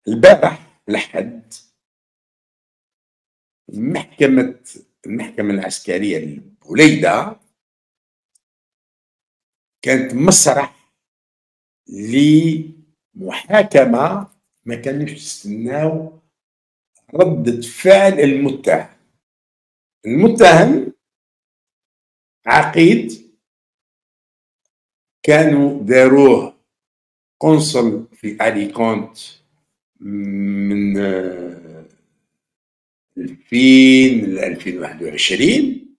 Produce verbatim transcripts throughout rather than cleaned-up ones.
البارح الأحد محكمة المحكمة العسكرية لبوليدة كانت مسرح لمحاكمة ما كانوش يستناو ردة فعل المتهم. المتهم عقيد كانوا داروه قنصل في أليكونت من ألفين ل ألفين وواحد وعشرين،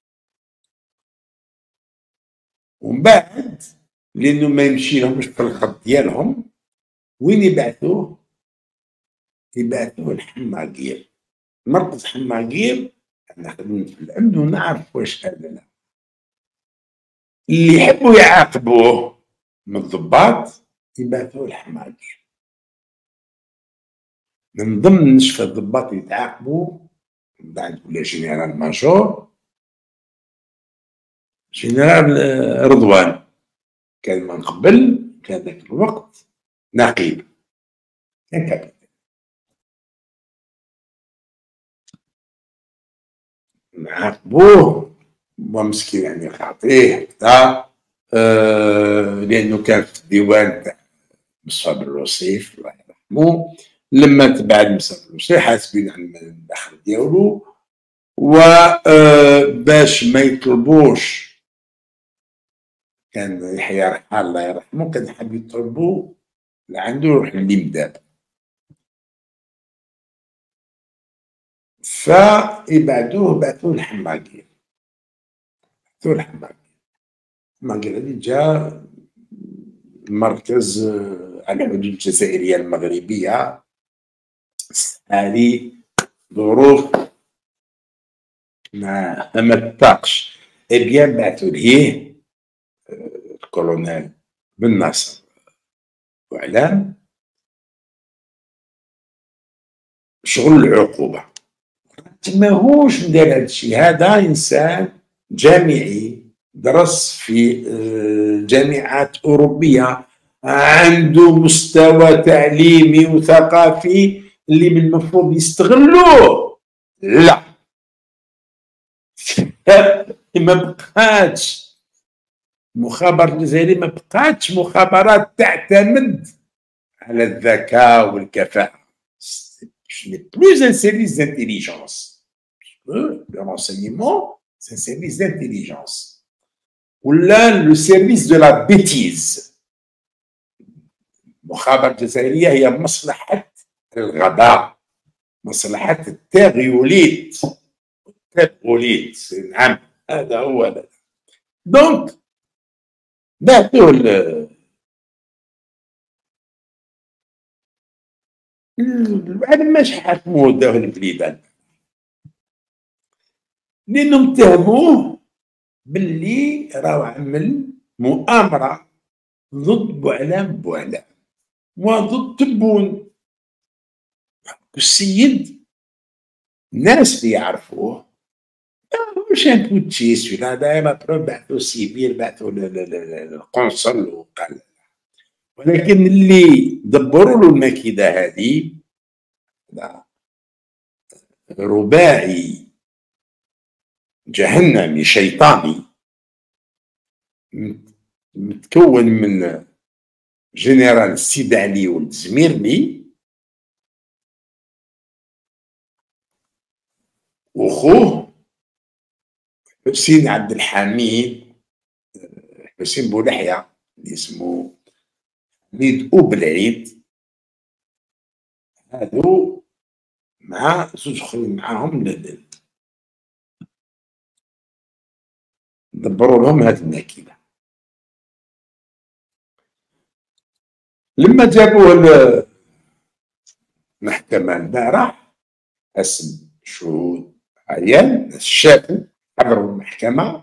ومن بعد لأنه ما يمشي لهمش في الخط ديالهم وين يبعثوه؟ يبعثوه لحماقير، مركز حماقير. أنا خدمت في الأمن ونعرف واش هذا. لا اللي يحبوا يعاقبوه من الضباط يبعثوه لحماقير. من ضمن نشفى الضباط اللي يتعاقبوا من بعد ولا جنرال ماجور جنرال رضوان، كان من قبل كان ذاك الوقت نقيب، كان كابتن. نعاقبوه ومسكين يعني خاطيه هكذا، آه لأنه كان في الديوان تاع مصطفى بن رصيف الله يرحمه. لما تبعد مصطفى بن رصيف حاسبين على الدخل ديالو، وباش ما يطلبوش كان يحيى رحال الله يرحمه كان حاب يطلبوا لعنده يروح للإمداد، فيبعدوه بعثوه لحماقير. بعثوه لحماقير، حماقير هذه جا مركز على الحدود الجزائرية المغربية. هذه ظروف ما ما تطاقش. ابيان بعثوا ليه الكولونيل بن ناصر وعلام شغل العقوبة. ماهوش ندير هذا الشيء، هذا إنسان جامعي درس في جامعات أوروبية، عنده مستوى تعليمي وثقافي اللي من المفروض يستغلوه. لا ما بقاتش المخابرات الجزائرية، ما بقاتش مخابرات تعتمد على الذكاء والكفاءة. Ce n'est plus un service d'intelligence. Le renseignement, c'est un service d'intelligence. Ou là, le service de la bêtise. المخابرة الجزائرية هي مصلحة الغباء، مصلحة التغيوليت. التغيوليت نعم، هذا هو هذا. دونك بعثوه بعد ما حكموه داوه لبليبان لأنهم اتهموه باللي راهو عمل مؤامرة ضد بوعلام بوعلام وضد تبون. السيد الناس اللي يعرفوه مش ان بوتشيس ولا دائما بعثوا سيفيل، بعثوا للقنصل وقال، ولكن اللي دبروا له المكيدة هذه رباعي جهنمي شيطاني متكون من جنرال السيد علي ولد زميرلي وخوه حسين عبد الحميد، حسين بولحية اللي اسمه حميد أوبلعيد. هادو مع زوج خوين معاهم دبروا لهم هاد الماكينة. لما جابوه المحكمة البارح اسم شهود عيان شافوا حضروا المحكمة،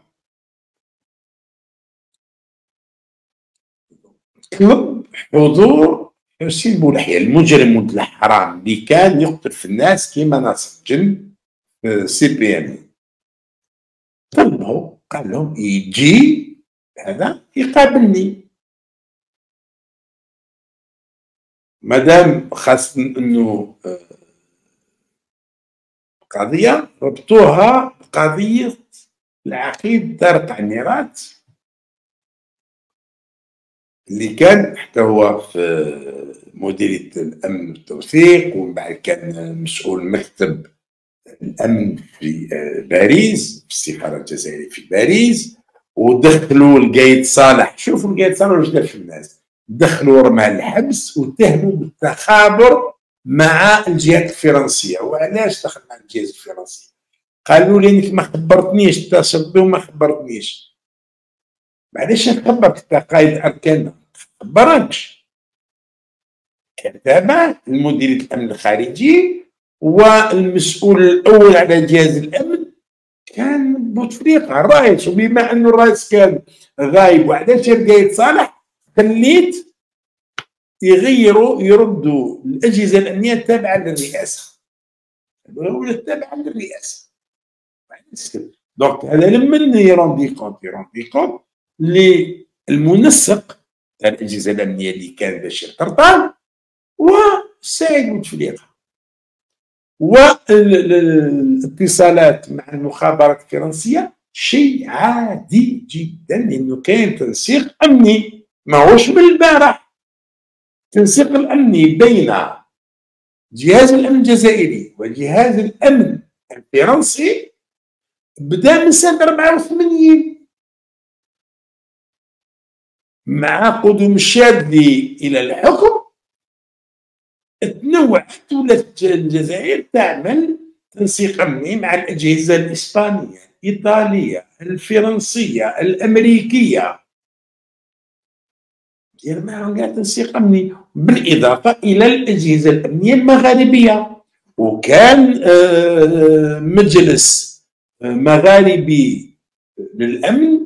طلب حضور حسين بولحية المجرم ولد الحرام اللي كان يقتل في الناس كيما ناصر جن سي بي ام. طلبوا قال لهم يجي هذا يقابلني. مادام خاص انه قضيه ربطوها بقضيه العقيد طارق عميرات اللي كان حتى هو في مديريه الامن والتوثيق، ومن بعد كان مسؤول مكتب الامن في باريس في السفاره الجزائريه في باريس. ودخلوا القايد صالح، شوفوا القايد صالح واش دار في الناس، دخلوا مع الحبس واتهموا بالتخابر مع الجهات الفرنسيه. وعلاش دخل مع الجهات الفرنسيه؟ قالوا لي انك ما خبرتنيش، اتصلت بهم ما خبرتنيش. معليش نخبرك انت قائد اركان، ما خبركش. كان تابع لمديريه الامن الخارجي، والمسؤول الاول على جهاز الامن كان بوتفليقه الرئيس. وبما انه الرئيس كان غايب وعلاش القايد صالح خليت يغيروا يردوا الاجهزه الامنيه التابعه للرئاسه، ولا التابعه للرئاسه. دونك هذا لما يروندي كونت يروندي كونت للمنسق تاع الاجهزه الامنيه اللي كان بشير قرطان وسعيد بوتفليقه. والاتصالات مع المخابرات الفرنسيه شيء عادي جدا، لانه كاين تنسيق امني ماهوش من البارح. التنسيق الامني بين جهاز الامن الجزائري وجهاز الامن الفرنسي بدا من سنه أربعة وثمانين مع قدوم الشاذلي الى الحكم. تنوعت ولات الجزائر تعمل تنسيق امني مع الاجهزه الاسبانيه، الايطاليه، الفرنسيه، الامريكيه، دير معهم كاع تنسيق امني، بالاضافه الى الاجهزه الامنيه المغاربيه. وكان مجلس مغاربي للامن.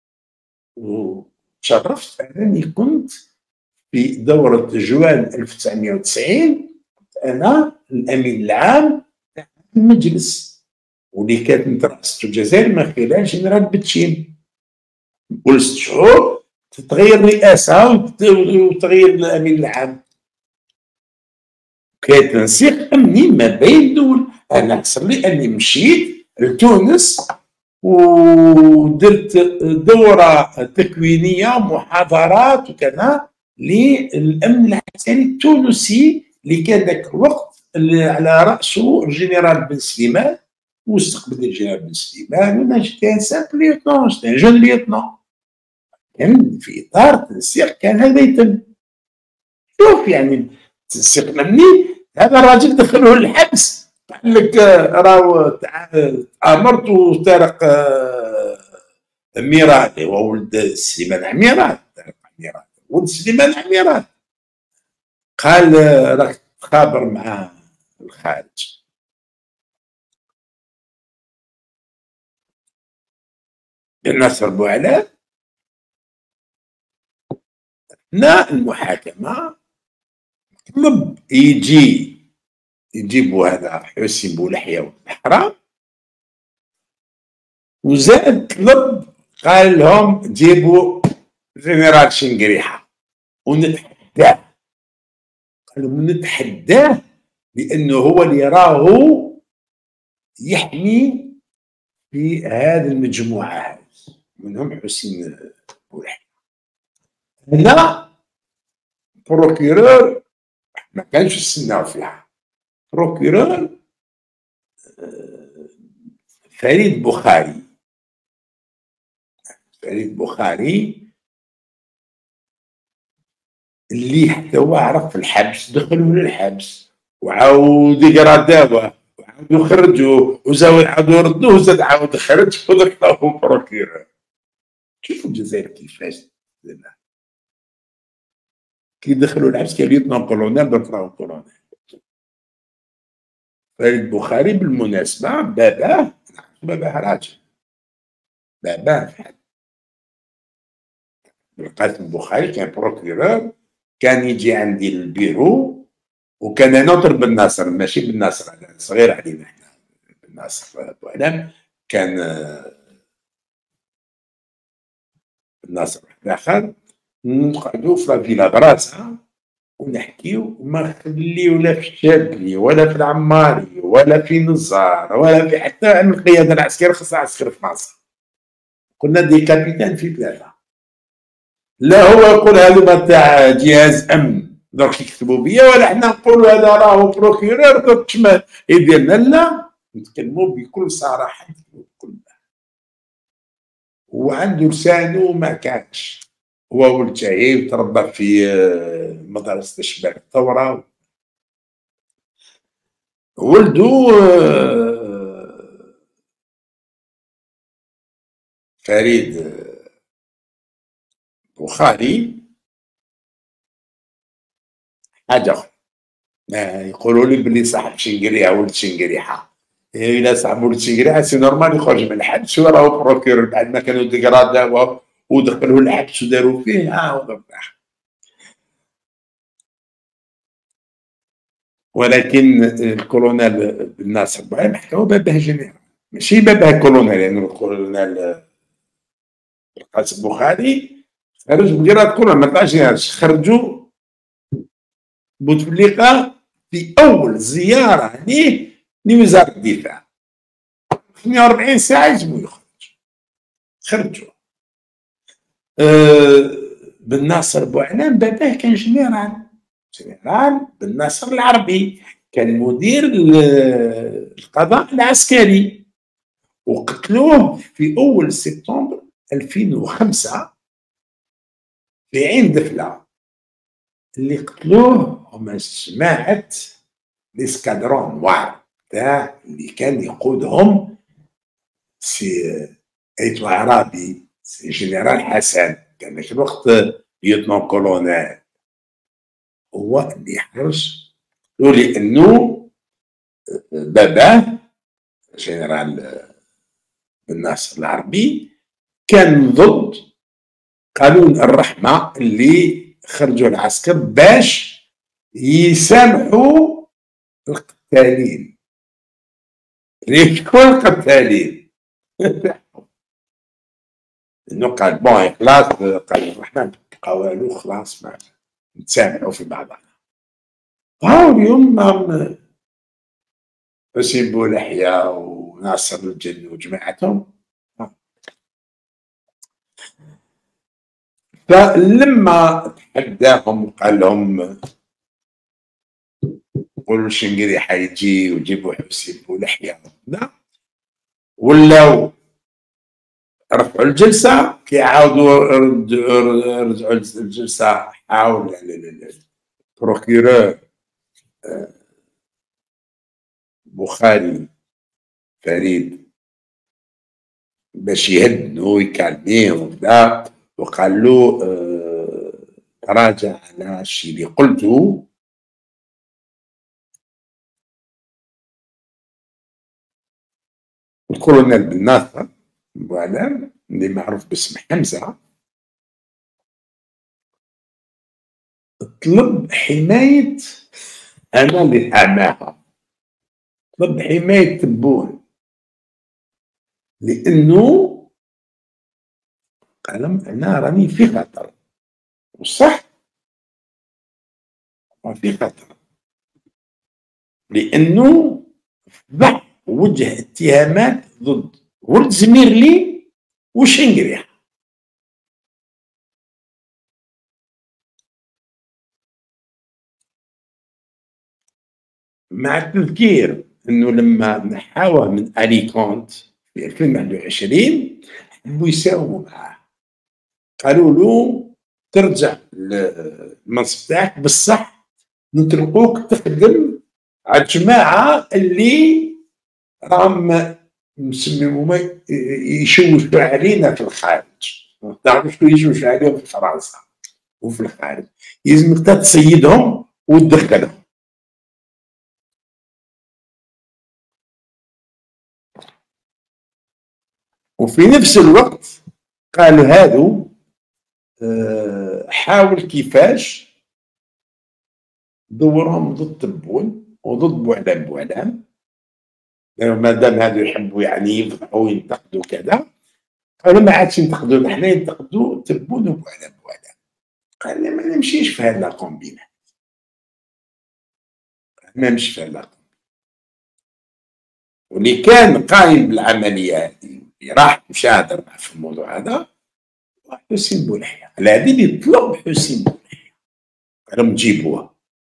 وشرفت انني كنت في دوره جوان ألف وتسعمائة وتسعين انا الامين العام تاع المجلس، واللي كانت رئاسته الجزائر من خلال جنرال بتشين. كل ست شهور تتغير الرئاسه وتغير الامين العام. كان تنسيق امني ما بين الدول. انا حصل لي اني مشيت لتونس ودرت دوره تكوينيه محاضرات وكذا للامن العسكري التونسي اللي كان ذاك الوقت اللي على راسه الجنرال بن سليمان. واستقبل الجنرال بن سليمان وانا جيت سامبل ليوتنون، جيت جون ليوتنون. كان في اطار تنسيق كان هذا يتم. شوف يعني التنسيق الامني هذا الراجل دخلوه للحبس، قال لك راهو تآمرت وطارق عميرات هو ولد سليمان عميرات، طارق عميرات ولد سليمان عميرات، قال راك تخابر مع الخارج. ناصر بوعلام هنا المحاكمه طلب يجي يجيبوا هذا حسين بولحية والحرام، وزاد طلب قال لهم جيبوا جنرال شنقريحه ونتحداه. قالوا نتحداه لانه هو اللي راهو يحمي في هذه المجموعه منهم حسين بولحية. هنا بروكيرور ما كانش يستناو فيها. بروكيرور فريد بخاري، فريد بخاري اللي حتى هو عرف في الحبس، دخلوا للحبس وعاود يقراداوه وعاودوا خرجوه وزاود عاودوا يردوه وزاد عاود خرج ودخلوه بروكيرور. شوفوا الجزائر كيفاش كي دخلوا الحبس كان ليوتنون كولونيل درك راهو كولونيل. فريد بخاري بالمناسبة باباه باباه راجل، باباه القاسم بخاري كان بروكيرور، كان يجي عندي للبيرو. وكان نوتر بن ناصر ماشي بن ناصر صغير علينا احنا، بن ناصر بوعلام كان بن ناصر واحد اخر. نقعدوا في فيلا براسا ونحكيو وما خليو لا في الشاذلي ولا في العماري ولا في نزار ولا في حتى عن القياده العسكريه خاصها عسكري في مصر. كنا دي كابيتان في ثلاثه. لا هو يقول هذوما تاع جهاز امن درك يكتبوا بيا، ولا حنا نقولوا هذا راهو بروكيرور درك شما يديرنا. لا، نتكلموا بكل صراحه، بكل. وعنده لسانه ما كانش. هو ولد شهيد وتربى في مدرسة الشباب الثورة. ولدو فريد بوخاري حاجة أخرى. يقولوا لي بلي صاحب شنقريحة ولد شنقريحة. إلا صاحب ولد شنقريحة سي نورمال يخرج من الحبس وراهو بروكيرور بعد ما كانوا ديكرادا ودخلوه الحبس وداروا فيه. ها ولكن الكولونيل بن ناصر بوعلام حكاو باباه جنرال، ماشي باباه كولونيل. يعني الكولونيل القاسم بوخاري خرج بجراد كولونيل، ما طلعش جنرال. خرجوا بوتفليقه في اول زياره ليه لوزاره الدفاع. ثمانية وأربعين ساعه يجبو يخرج. خرجوا. أه بن ناصر بوعلام باباه كان جنرال، جنرال بن ناصر العربي، كان مدير القضاء العسكري. وقتلوه في اول سبتمبر ألفين وخمسة في عين دفله. اللي قتلوه هما جماعه الاسكادرون نوار تاع اللي كان يقودهم سي ايتو عرابي، سي جنرال حسن، كان ذاك الوقت ليوتنون كولونيل. هو اللي حرج لانه باباه جنرال بن ناصر العربي كان ضد قانون الرحمه اللي خرجوا العسكر باش يسامحوا القتالين. ليش كل القتالين؟ انه قال بون خلاص، قال الرحمن بقى والو، خلاص ما نتسامحوا في بعضنا. ها اليوم حسين بولحية وناصر الجن وجماعتهم. فلما تحداهم وقال لهم قولوا الشنقري حيجي وجيبوا حسين بولحية، لا ولاو رفعوا الجلسة. كي عاودوا رجعوا الجلسة حاول البروكيرور بوخاري فريد باش يهدنو ويكالميه وكذا، وقال له اه تراجع على الشيء اللي قلته. الكولونيل بن ناصر بوعلام اللي معروف باسم حمزه طلب حمايه، انا اللي حماها، طلب حمايه تبون، لانه قال انا راني في خطر. وصح في خطر، لانه ضع وجه اتهامات ضد ولد زميرلي وشنقريح. مع التذكير انه لما نحاوه من اليكونت في ألفين وواحد وعشرين حبوا يساوموا معاه، قالوا له ترجع للمنصب تاعك بصح نتركوك تخدم على الجماعه اللي راهم مسميهم يشوشوا علينا في الخارج. ما تعرفش شنو يشوشوا عليهم في فرنسا وفي الخارج، يلزمك تصيدهم وتدخلهم. وفي نفس الوقت قالوا هادو حاول كيفاش دورهم ضد تبون وضد بوعلام بوعلام، ما دام هادو يحبوا يعني يفضحوا وينتقدوا كذا. قالوا ما عادش ينتقدوا، حنا ينتقدوا تبون وبوعلام بوعلام. قال لي ما نمشيش في هذا الكومبينه. ما مش في علاقة. واللي كان قايم بالعملية هذه راح مشى هدر معاه في الموضوع هذا حسين بولحية. على هذه اللي طلب حسين بولحية راهم تجيبوها.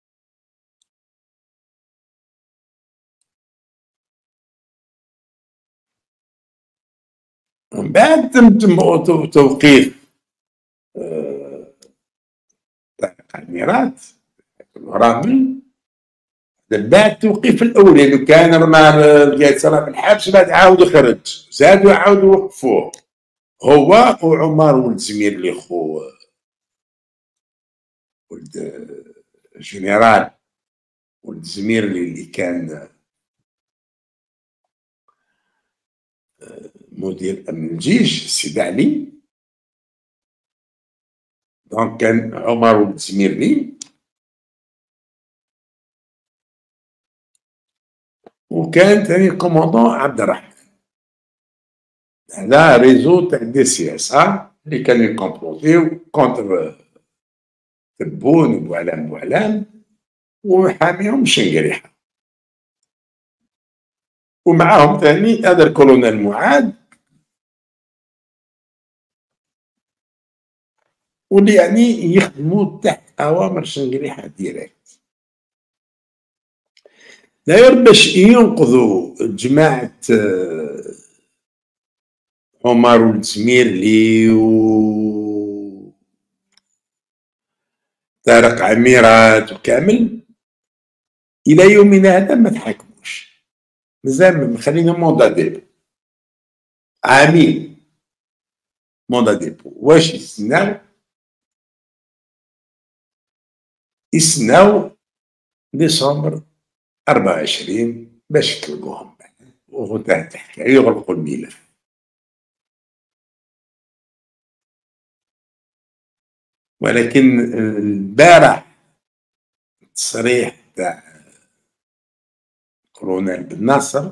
من بعد تم توقيف طارق عميرات رامي. بعد التوقيف الاول لانه كان رمى القيصره في الحبس، بعد عاودوا خرج، زادوا عاودوا وقفوه هو وعمر ولد زمير خو ولد جنرال ولد زمير اللي كان مدير امن الجيش السيد علي. دونك كان عمر ولد زميرلي وكان ثاني كوموندون عبد الرحمن. هذا ريزو تاع دي سي اس ا اللي كانوا يكومبلوتيو كونتر تبون وبوعلام بوعلام وحاميهم شنقريحه. ومعاهم ثاني هذا الكولونيل معاد واللي يعني يخدموا تحت اوامر شنقريحه ديريكت. داير باش ينقذوا جماعه عمر ولد زميرلي و طارق عميرات وكامل الى يومنا هذا ما تحاكموش، مازال مخلينا موندا ديبو عامين. موندا ديبو واش يستناو؟ يستناو ديسمبر أربعة وعشرين باش تلقوهم وانتهت الحكايه يغلقوا الملف. ولكن البارح التصريح تاع كولونيل بن ناصر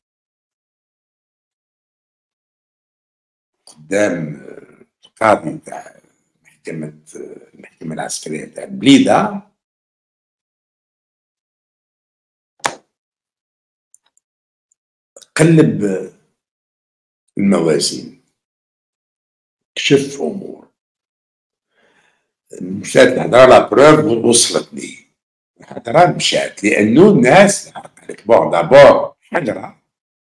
قدام القاضي تاع محكمة المحكمة العسكرية تاع بليدة قلب الموازين، كشف أمور، مشات الهضره لا بروف وصلت لي الهضره مشات لانه الناس قال لك بون دابور حجره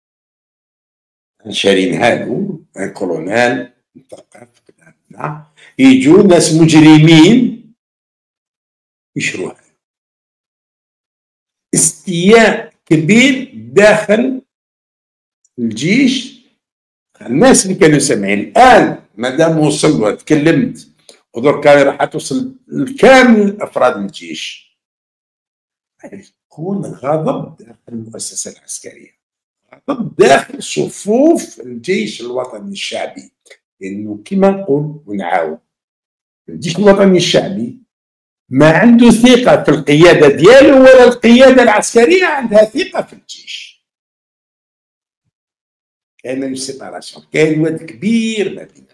شارينها له ان كولونيل مثقف يجوا ناس مجرمين يشروها. استياء كبير داخل الجيش. الناس اللي كانوا سامعين الان مادام وصل وتكلمت ودرك راح توصل لكامل افراد الجيش، يكون غضب داخل المؤسسه العسكريه، غضب داخل صفوف الجيش الوطني الشعبي. لانه كما نقول ونعاود الجيش الوطني الشعبي ما عنده ثقه في القياده ديالو ولا القياده العسكريه عندها ثقه في الجيش. كاين سيباراسيون، كاين واد كبير ما بيناتهم.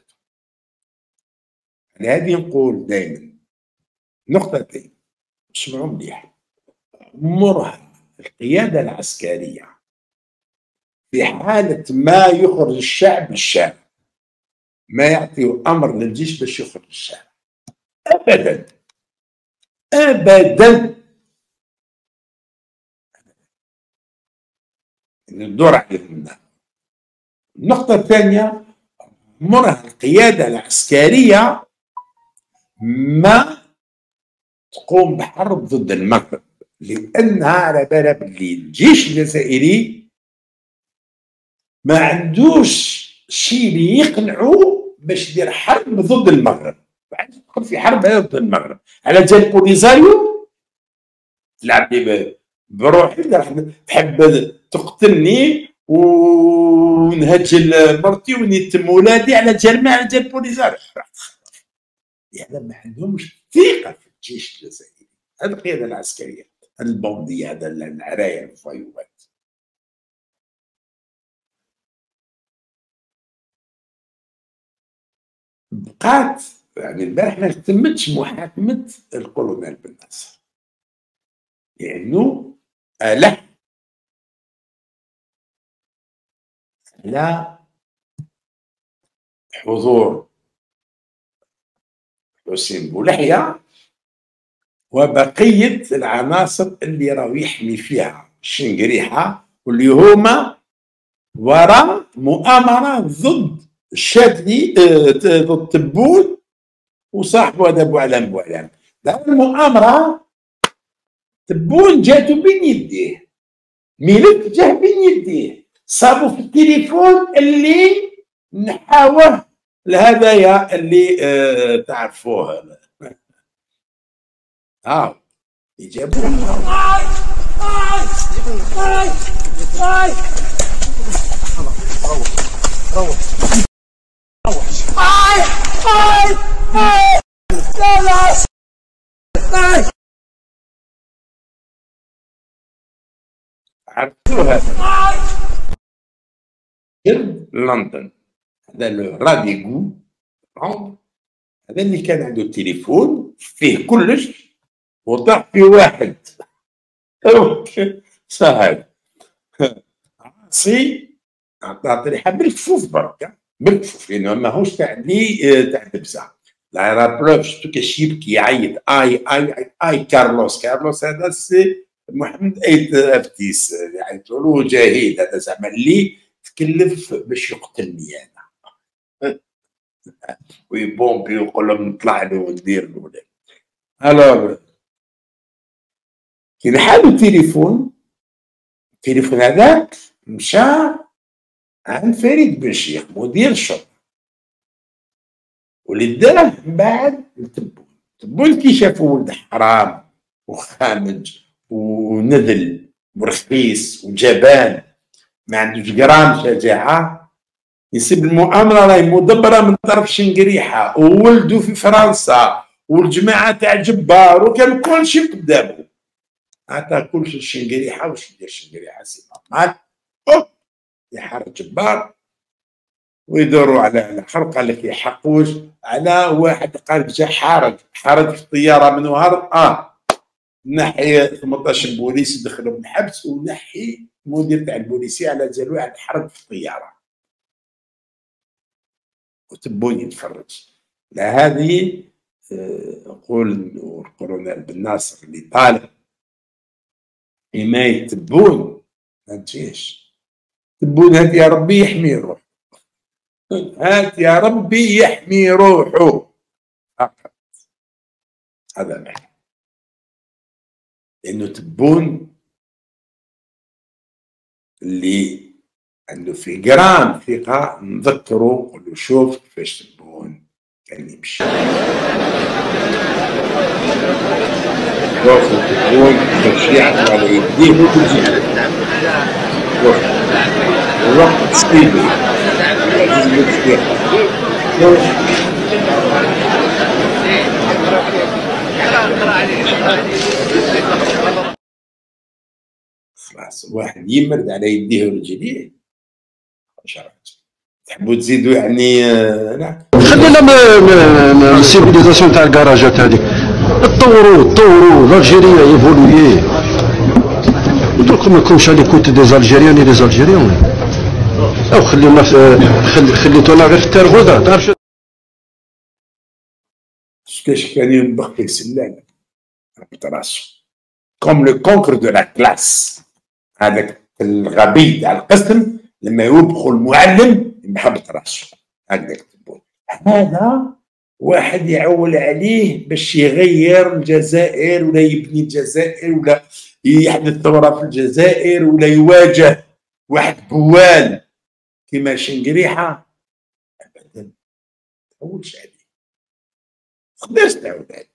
لهذه نقول دائما نقطتين اسمعوا مليح. مرهق القياده العسكريه في حاله ما يخرج الشعب للشارع، ما يعطي امر للجيش باش يخرج للشارع ابدا ابدا. الدور عليهم. النقطه الثانيه مرهق القياده العسكريه ما تقوم بحرب ضد المغرب، لانها على بالها باللي الجيش الجزائري ما عندوش شيء اللي يقنعوا باش يدير حرب ضد المغرب. بعد تدخل في حرب ضد المغرب على جال بوليزاريو تلعب لي بروحي تحب تقتلني ونهجل مرتي ونيتم ولادي على جال ما على جال بوليزاريو. يعني ما عندهمش ثقه في الجيش الجزائري. هذه القياده العسكريه، هذه البونديه، هذا العرايا الفيوات. بقات يعني البارح ما تمتش محاكمه الكولونيل بن ناصر لانه له على حضور حسين بولحية وبقية العناصر اللي راهو يحمي فيها الشنقريحة واللي هما وراء مؤامرة ضد الشاذلي ضد تبون وصاحبه هذا بوعلام بوعلام. المؤامرة تبون جاتو بين يديه، ملف جاه بين يديه، صابوا في التليفون اللي نحاوه الهدايا اللي آه تعرفوها. ها يجابوه عرفتوها لندن. هذا الراديغو هذا اللي كان عنده التليفون فيه كلش وطاح في واحد صاحب عاصي عطاه طريحه بالكفوف برك بالكفوف لانه ماهوش تاع لي تاع دبسه. لا راه بروف شفتو كاش يبكي يعيط اي اي اي كارلوس كارلوس هذا سي محمد ايت افتيس يعيطوا له جاهد هذا زعما اللي تكلف باش يقتلني انا ويبومبي ويقول لهم نطلع له وندير له. الوغ كي نحالو التليفون التليفون هذاك مشى عند فريد بن شيخ مدير الشرطه واللي داه من بعد لتبون. تبون كي شافو ولد حرام وخامج ونذل ورخيص وجبان ما عندوش جرام شجاعه يسيب المؤامره راهي مدبره من طرف شنقريحه وولدو في فرنسا والجماعه تاع جبار وكان كلشي قدامه. عطا كلشي الشنقريحه واش يدير الشنقريحه سي نورمال يحرك جبار ويدوروا على الاخر قال لك يحقوش على واحد قال جا حارق حارق في الطياره من وهر اه نحي ثمنطاش بوليس دخلهم الحبس ونحي المدير تاع البوليسيه على جال واحد حرق في الطياره وتبون يتفرج. لا هذه نقول انه الكولونيل بن ناصر اللي طالب حمايه تبون ما تجيش. تبون هات يا ربي يحمي روحه، هات يا ربي يحمي روحه فقط. هذا معنى لانه تبون اللي عنده في جرام ثقه نذكره نقول له شوف كيفاش تبون كان يمشي. شوف تبون تمشي على يديه وتجي الوقت سيدي خلاص واحد يمرد على يديه ورجليه تحبوا تزيدوا يعني لا خلينا من السيفيليزاسيون تاع الكراجات هذيك تطوروا تطوروا الجيريا ايفولوي ودرك ما يكونش على كوت دي زالجيريان دي زالجيريان او خلينا خلي خليتونا غير في الترغوده تعرف كاش كان ينبغي يسلم ربط راسو كوم لو كونكر دو لا كلاس. هذاك الغبي تاع القسم لما يوبخوا المعلم يحبط راسو هكذاك تبون. هذا واحد يعول عليه باش يغير الجزائر ولا يبني الجزائر ولا يحدث ثوره في الجزائر ولا يواجه واحد بوال كيما شنقريحه ابدا ما تعولش عليه ما تقدرش تعود عليه.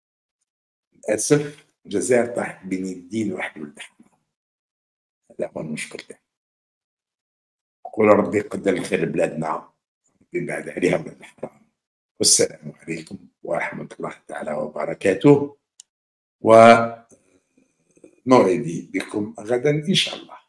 للاسف الجزائر طاحت بين يدين واحد ولد حرام. هذا هو المشكل تاعنا. نقول ربي يقدر الخير بلادنا ربي يبعد عليها ولاد الحرام. والسلام عليكم ورحمه الله تعالى وبركاته وموعدي بكم غدا ان شاء الله.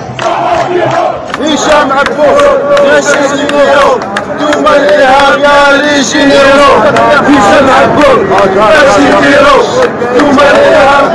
هشام عبود يا سيدي دوما الارهاب يا اللي يجي يديرو في سمع الكل اش يديرو نتوما